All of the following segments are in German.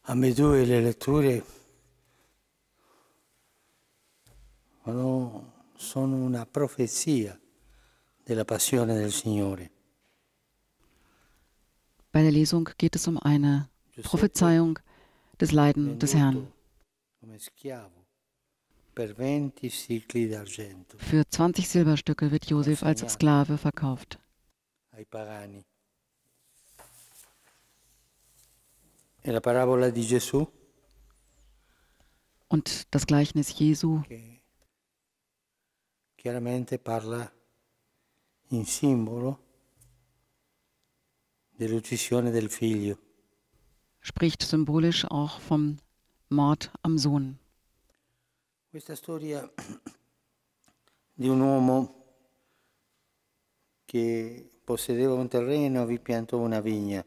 Ambedue le letture sono una profezia della passione del Signore. Bei der Lesung geht es um eine Prophezeiung des Leiden des Herrn. Für 20 Silberstücke wird Josef als Sklave verkauft. Und das Gleichnis Jesu chiaramente parla in simbolo dell'uccisione del figlio. Spricht symbolisch auch vom Mord am Sohn. Questa storia di un uomo che possedeva un terreno, vi piantò una vigna.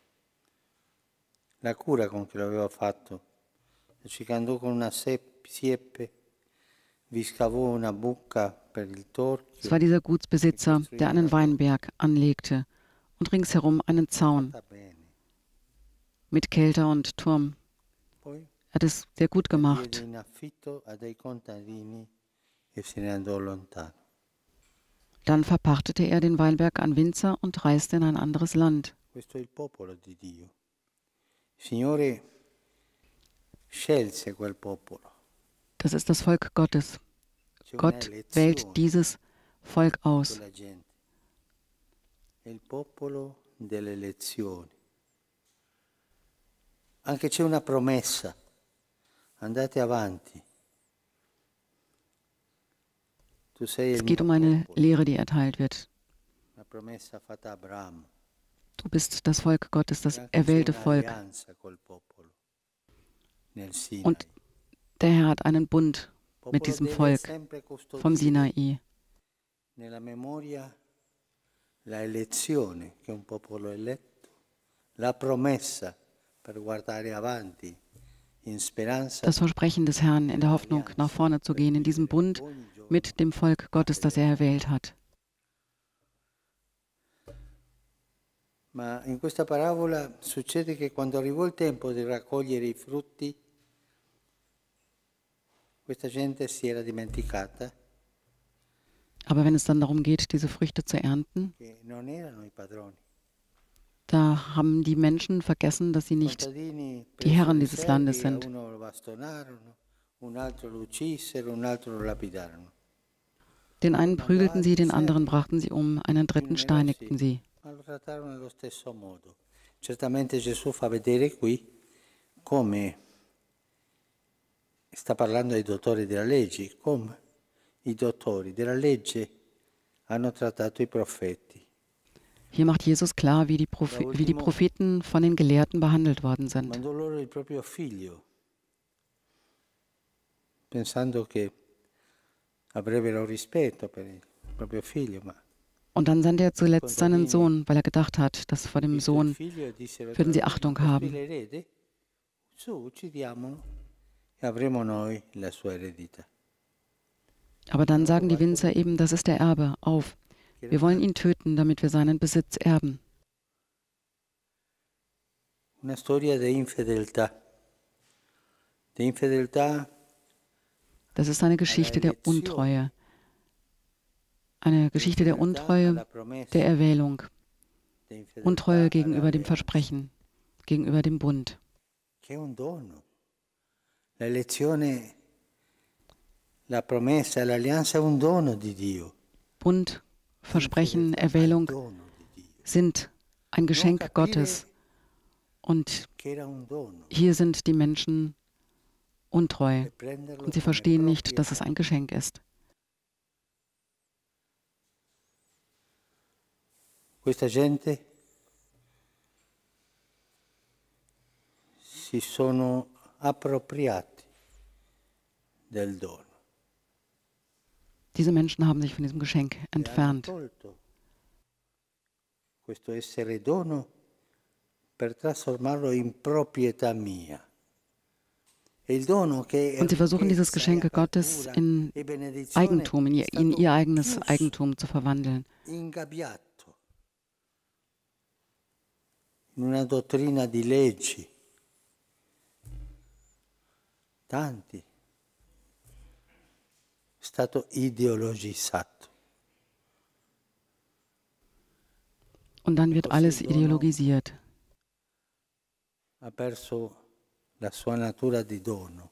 La cura con che lo aveva fatto, ci andò con una siepe, vi scavò una buca per il torchio. Es war dieser Gutsbesitzer, der einen Weinberg anlegte und ringsherum einen Zaun mit Kelter und Turm. Er hat es sehr gut gemacht. Dann verpachtete er den Weinberg an Winzer und reiste in ein anderes Land. Das ist das Volk Gottes. Gott wählt dieses Volk aus. Anche c'è una promessa. Andate avanti. Es geht um eine Lehre, die erteilt wird. Du bist das Volk Gottes, das erwählte Volk. Und der Herr hat einen Bund mit diesem Volk vom Sinai. La elezione, che è un popolo eletto, la promessa per guardare avanti in speranza. Das Versprechen des Herrn, in der Hoffnung nach vorne zu gehen, in diesem Bund mit dem Volk Gottes, das er erwählt hat. Ma in questa parabola succede che quando arrivò il tempo di raccogliere i frutti, questa gente si era dimenticata. Aber wenn es dann darum geht, diese Früchte zu ernten, da haben die Menschen vergessen, dass sie nicht die Herren dieses Landes sind. Den einen prügelten sie, den anderen brachten sie um, einen dritten steinigten sie. Certamente Gesù fa vedere qui come sta parlando ai dottori della legge, come i dottori della legge hanno trattato i profeti. Hier macht Jesus klar, wie die Propheten von den Gelehrten behandelt worden sind. Mandò loro il proprio figlio, pensando che avrebbero rispetto per il proprio figlio, ma und dann sandte er zuletzt seinen Sohn, weil er gedacht hat, dass vor dem Sohn würden sie Achtung haben. Aber dann sagen die Winzer eben, das ist der Erbe, auf. Wir wollen ihn töten, damit wir seinen Besitz erben. Una storia di infedeltà. Das ist eine Geschichte der Untreue. Eine Geschichte der Untreue, der Erwählung. Untreue gegenüber dem Versprechen, gegenüber dem Bund. La elezione, la promessa, l'alleanza è un dono di Dio. Bund, Versprechen, Erwählung sind ein Geschenk Gottes. Und hier sind die Menschen untreu und sie verstehen nicht, dass es ein Geschenk ist. Questa gente si sono appropriati del dono. Diese Menschen haben sich von diesem Geschenk entfernt. Questo essere dono per trasformarlo in proprietà mia. Und sie versuchen, dieses Geschenk Gottes in Eigentum, in ihr eigenes Eigentum zu verwandeln. In una dottrina di leggi, tanti, è stato ideologizzato. Und dann wird alles ideologisiert. Ha perso la sua natura di dono.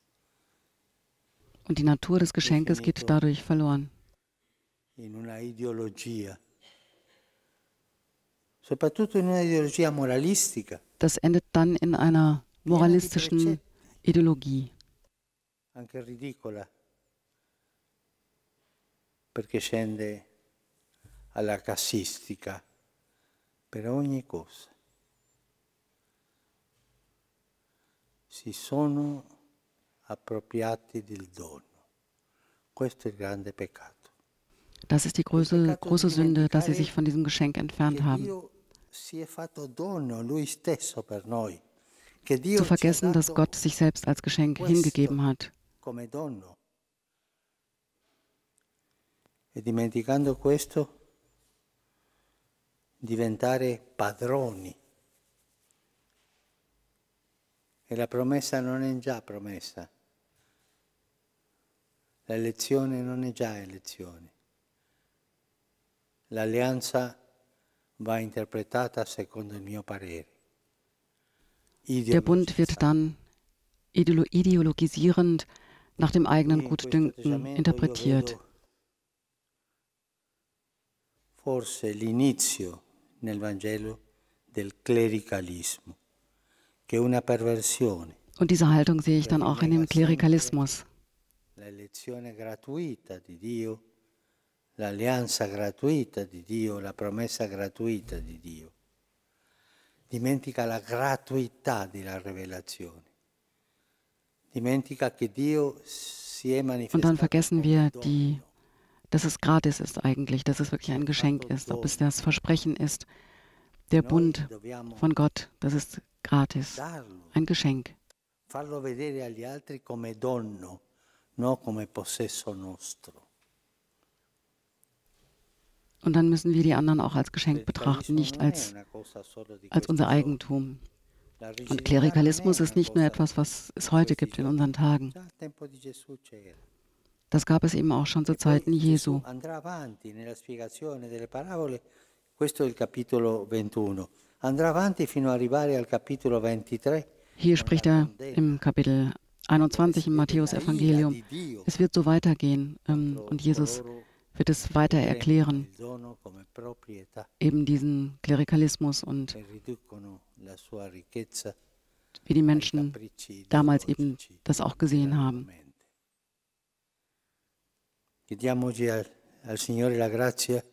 Und die Natur des Geschenkes geht dadurch verloren. In una ideologia, soprattutto in una ideologia moralistica. Das endet dann in einer moralistischen Ideologie. Anche ridicola, perché scende alla cassistica per ogni cosa. Si sono appropriati del dono. Questo è il grande peccato. Das ist die große Sünde, dass sie sich von diesem Geschenk entfernt haben. Zu vergessen, dass Gott sich selbst als Geschenk hingegeben hat. E dimenticando questo, diventare padroni. E la promessa non è già promessa. L'elezione non è già elezione. L'alleanza va interpretata secondo il mio parere. Der Bund wird dann ideologisierend nach dem eigenen Gutdünken interpretiert. Forse l'inizio nel Vangelo del clericalismo, che è una perversione. Und diese Haltung sehe ich dann auch in dem Klerikalismus. La elezione gratuita di Dio, l'alleanza gratuita di Dio, la promessa gratuita di Dio. Dimentica la gratuità della rivelazione. Dimentica che Dio si è manifestato. Und dann vergessen wir dass es gratis ist eigentlich, dass es wirklich ein Geschenk ist, ob es das Versprechen ist, der Bund von Gott, das ist gratis, ein Geschenk. Farlo vedere agli altri come dono, non come possesso nostro. Und dann müssen wir die anderen auch als Geschenk betrachten, nicht als unser Eigentum. Und Klerikalismus ist nicht nur etwas, was es heute gibt in unseren Tagen. Das gab es eben auch schon zu Zeiten Jesu. Hier spricht er im Kapitel 21 im Matthäus-Evangelium. Es wird so weitergehen und Jesus wird es weiter erklären, eben diesen Klerikalismus und wie die Menschen damals eben das auch gesehen haben. Chiediamoci al Signore la grazia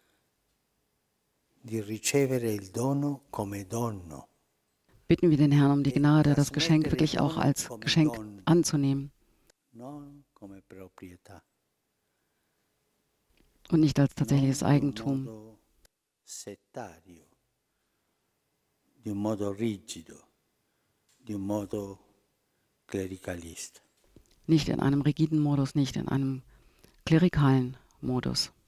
di ricevere il dono come dono. Bitten wir den Herrn um die Gnade, das Geschenk wirklich auch als Geschenk anzunehmen und nicht als tatsächliches Eigentum. Di un modo rigido, di un modo clericalista. Nicht in einem rigiden Modus, nicht in einem klerikalen Modus.